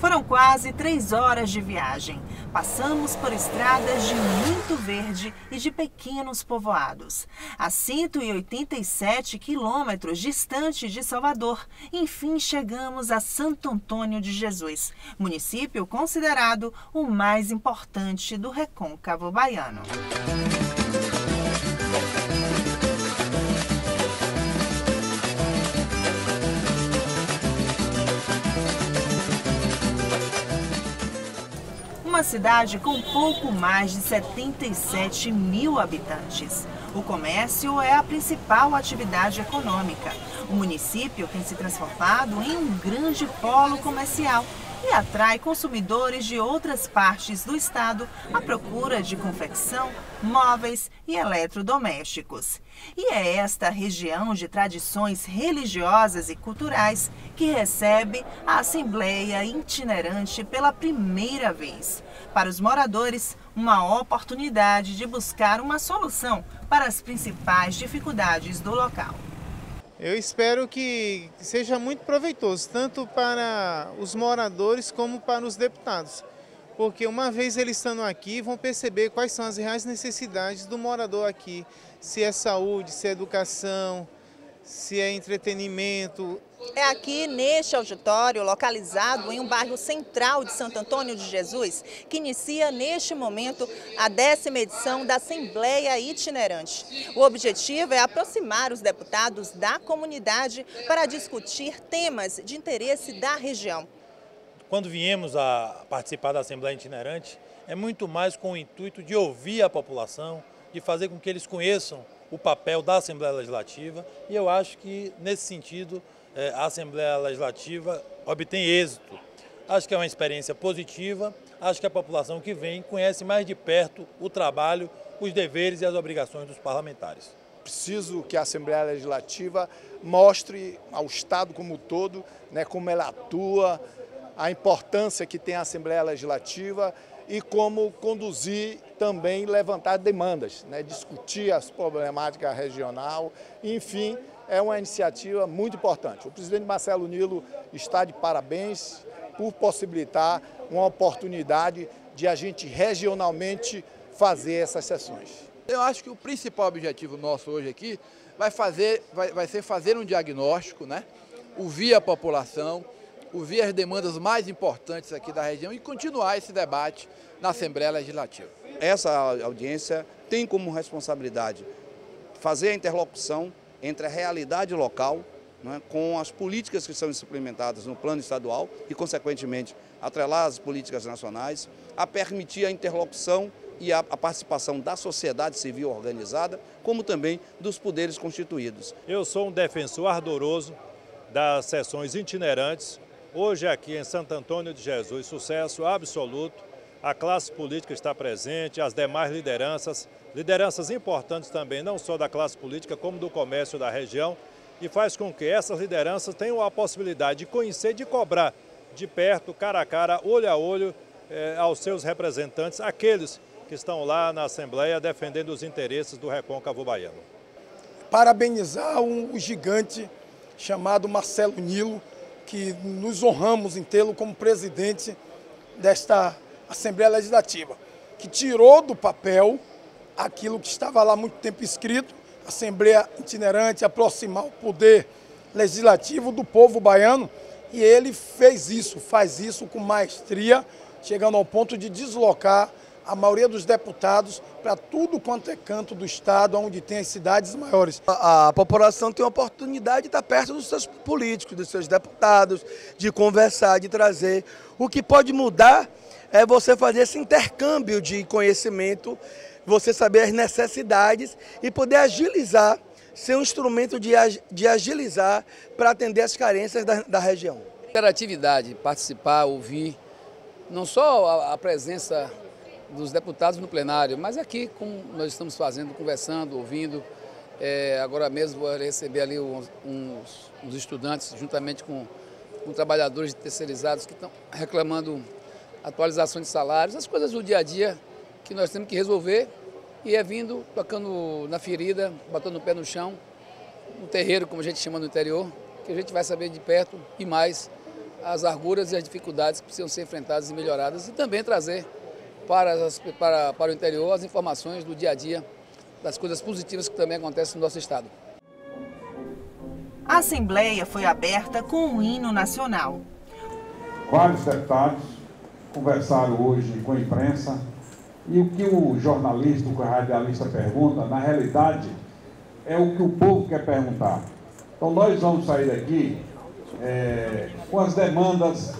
Foram quase 3 horas de viagem. Passamos por estradas de muito verde e de pequenos povoados. A 187 quilômetros distante de Salvador, enfim chegamos a Santo Antônio de Jesus, município considerado o mais importante do Recôncavo Baiano. Uma cidade com pouco mais de 77 mil habitantes. O comércio é a principal atividade econômica. O município tem se transformado em um grande polo comercial e atrai consumidores de outras partes do estado à procura de confecção, móveis e eletrodomésticos. E é esta região de tradições religiosas e culturais que recebe a Assembleia Itinerante pela primeira vez. Para os moradores, uma oportunidade de buscar uma solução para as principais dificuldades do local. Eu espero que seja muito proveitoso, tanto para os moradores como para os deputados. Porque uma vez eles estando aqui, vão perceber quais são as reais necessidades do morador aqui. Se é saúde, se é educação, se é entretenimento. É aqui neste auditório, localizado em um bairro central de Santo Antônio de Jesus, que inicia neste momento a 10ª edição da Assembleia Itinerante. O objetivo é aproximar os deputados da comunidade para discutir temas de interesse da região. Quando viemos a participar da Assembleia Itinerante, é muito mais com o intuito de ouvir a população, de fazer com que eles conheçam o papel da Assembleia Legislativa, e eu acho que, nesse sentido, a Assembleia Legislativa obtém êxito. Acho que é uma experiência positiva, acho que a população que vem conhece mais de perto o trabalho, os deveres e as obrigações dos parlamentares. Preciso que a Assembleia Legislativa mostre ao Estado como um todo, como ela atua, a importância que tem a Assembleia Legislativa e como conduzir também, levantar demandas, discutir as problemáticas regionais, enfim, é uma iniciativa muito importante. O presidente Marcelo Nilo está de parabéns por possibilitar uma oportunidade de a gente regionalmente fazer essas sessões. Eu acho que o principal objetivo nosso hoje aqui vai ser fazer um diagnóstico, ouvir a população, ouvir as demandas mais importantes aqui da região e continuar esse debate na Assembleia Legislativa. Essa audiência tem como responsabilidade fazer a interlocução entre a realidade local, com as políticas que são implementadas no plano estadual e, consequentemente, atrelar as políticas nacionais, a permitir a interlocução e a participação da sociedade civil organizada, como também dos poderes constituídos. Eu sou um defensor ardoroso das sessões itinerantes. Hoje aqui em Santo Antônio de Jesus, sucesso absoluto. A classe política está presente, as demais lideranças importantes também, não só da classe política, como do comércio da região, e faz com que essas lideranças tenham a possibilidade de conhecer, de cobrar de perto, cara a cara, olho a olho, aos seus representantes, aqueles que estão lá na Assembleia defendendo os interesses do Recôncavo Baiano. Parabenizar um gigante chamado Marcelo Nilo, que nos honramos em tê-lo como presidente desta Assembleia Legislativa, que tirou do papel aquilo que estava lá há muito tempo escrito, Assembleia Itinerante, aproximar o poder legislativo do povo baiano, e ele faz isso com maestria, chegando ao ponto de deslocar a maioria dos deputados para tudo quanto é canto do estado, onde tem as cidades maiores. A população tem a oportunidade de estar perto dos seus políticos, dos seus deputados, de conversar, de trazer. O que pode mudar é você fazer esse intercâmbio de conhecimento, você saber as necessidades e poder agilizar, ser um instrumento de agilizar para atender as carências da região. Interatividade, participar, ouvir, não só a presença dos deputados no plenário, mas aqui, como nós estamos fazendo, conversando, ouvindo. Agora mesmo vou receber ali uns estudantes, juntamente com trabalhadores terceirizados que estão reclamando atualização de salários, as coisas do dia a dia que nós temos que resolver, e vindo, tocando na ferida, botando o pé no chão, no terreiro, como a gente chama no interior, que a gente vai saber de perto e mais as arguras e as dificuldades que precisam ser enfrentadas e melhoradas e também trazer para o interior as informações do dia a dia, das coisas positivas que também acontecem no nosso estado. A Assembleia foi aberta com um hino nacional. Vários deputados conversaram hoje com a imprensa e o que o jornalista, o radialista pergunta, na realidade, é o que o povo quer perguntar. Então nós vamos sair daqui com as demandas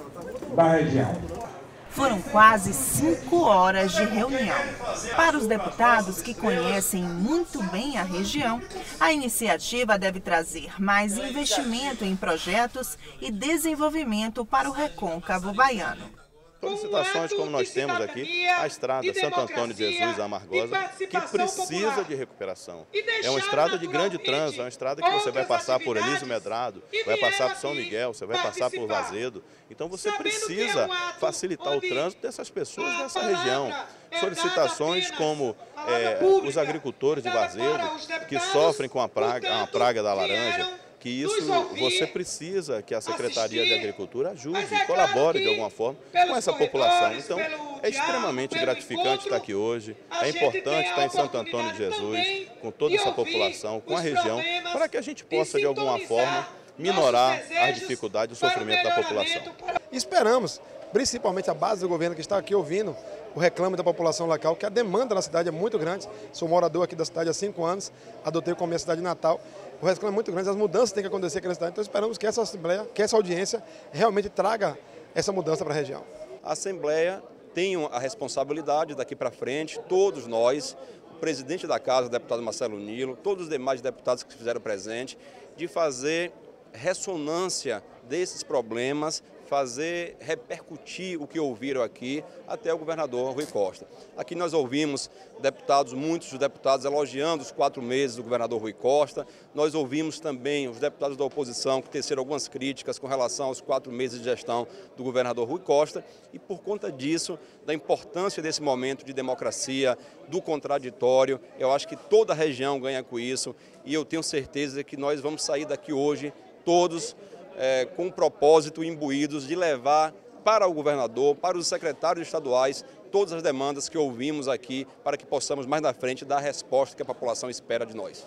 da região. Foram quase 5 horas de reunião. Para os deputados que conhecem muito bem a região, a iniciativa deve trazer mais investimento em projetos e desenvolvimento para o recôncavo baiano. Solicitações como nós temos aqui, a estrada Santo Antônio de Jesus a Amargosa, que precisa de recuperação. É uma estrada de grande trânsito, é uma estrada que você vai passar por Elísio Medrado, vai passar por São Miguel, você vai passar por Vazedo. Então você precisa facilitar o trânsito dessas pessoas dessa região. Solicitações como os agricultores de Vazedo, que sofrem com a praga da laranja, que isso você precisa que a Secretaria de Agricultura ajude, colabore de alguma forma com essa população. Então, é extremamente gratificante estar aqui hoje, é importante estar em Santo Antônio de Jesus, com toda essa população, com a região, para que a gente possa, de alguma forma, minorar as dificuldades e o sofrimento da população. Esperamos, principalmente a base do governo que está aqui ouvindo o reclame da população local, que a demanda na cidade é muito grande. Sou morador aqui da cidade há 5 anos, adotei como minha cidade natal. O reclame é muito grande, as mudanças têm que acontecer aqui na cidade, então esperamos que essa Assembleia, que essa audiência realmente traga essa mudança para a região. A Assembleia tem a responsabilidade daqui para frente, todos nós, o presidente da Casa, o deputado Marcelo Nilo, todos os demais deputados que fizeram presente, de fazer ressonância desses problemas, fazer repercutir o que ouviram aqui até o governador Rui Costa. Aqui nós ouvimos muitos deputados elogiando os 4 meses do governador Rui Costa, nós ouvimos também os deputados da oposição que teceram algumas críticas com relação aos 4 meses de gestão do governador Rui Costa e por conta disso, da importância desse momento de democracia, do contraditório, eu acho que toda a região ganha com isso e eu tenho certeza que nós vamos sair daqui hoje todos com o propósito imbuídos de levar para o governador, para os secretários estaduais, todas as demandas que ouvimos aqui para que possamos mais na frente dar a resposta que a população espera de nós.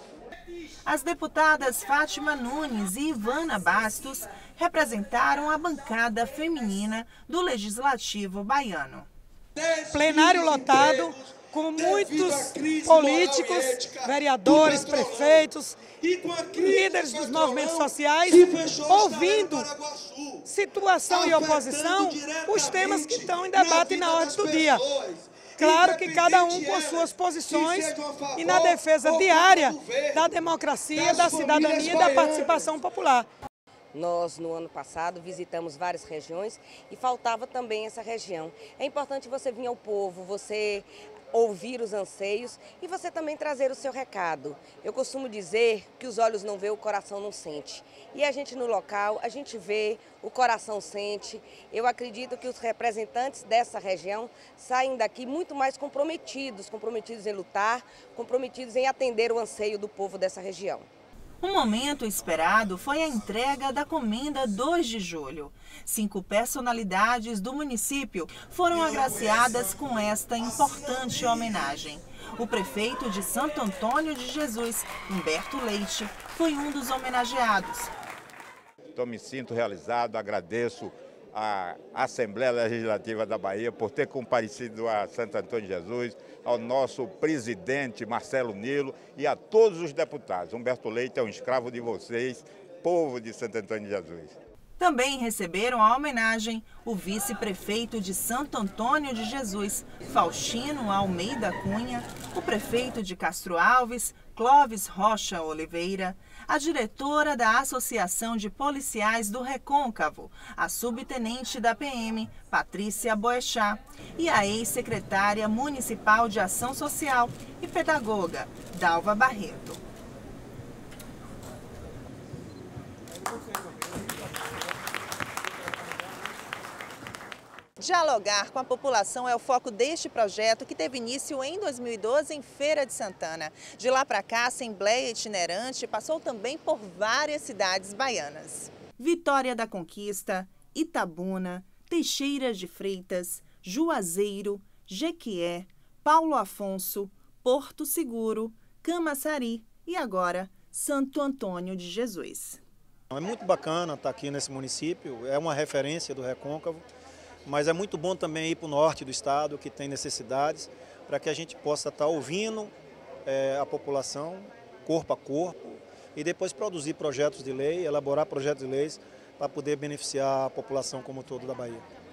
As deputadas Fátima Nunes e Ivana Bastos representaram a bancada feminina do Legislativo baiano. Plenário lotado, com muitos políticos, vereadores, prefeitos, líderes dos movimentos sociais, ouvindo situação e oposição, os temas que estão em debate na ordem do dia. Claro que cada um com suas posições e na defesa diária da democracia, da cidadania e da participação popular. Nós, no ano passado, visitamos várias regiões e faltava também essa região. É importante você vir ao povo, você ouvir os anseios e você também trazer o seu recado. Eu costumo dizer que os olhos não vê, o coração não sente. E a gente no local, a gente vê, o coração sente. Eu acredito que os representantes dessa região saem daqui muito mais comprometidos em lutar, comprometidos em atender o anseio do povo dessa região. Um momento esperado foi a entrega da Comenda 2 de Julho. 5 personalidades do município foram agraciadas com esta importante homenagem. O prefeito de Santo Antônio de Jesus, Humberto Leite, foi um dos homenageados. Então me sinto realizado, agradeço à Assembleia Legislativa da Bahia por ter comparecido a Santo Antônio de Jesus, ao nosso presidente Marcelo Nilo e a todos os deputados. Humberto Leite é um escravo de vocês, povo de Santo Antônio de Jesus. Também receberam a homenagem o vice-prefeito de Santo Antônio de Jesus, Faustino Almeida Cunha, o prefeito de Castro Alves, Clóvis Rocha Oliveira, a diretora da Associação de Policiais do Recôncavo, a subtenente da PM, Patrícia Boechat, e a ex-secretária municipal de Ação Social e pedagoga, Dalva Barreto. Dialogar com a população é o foco deste projeto, que teve início em 2012 em Feira de Santana. De lá para cá, a Assembleia Itinerante passou também por várias cidades baianas. Vitória da Conquista, Itabuna, Teixeira de Freitas, Juazeiro, Jequié, Paulo Afonso, Porto Seguro, Camaçari e agora Santo Antônio de Jesus. É muito bacana estar aqui nesse município, é uma referência do Recôncavo, mas é muito bom também ir para o norte do estado, que tem necessidades, para que a gente possa estar ouvindo a população, corpo a corpo, e depois produzir projetos de lei, elaborar projetos de leis para poder beneficiar a população como um todo da Bahia.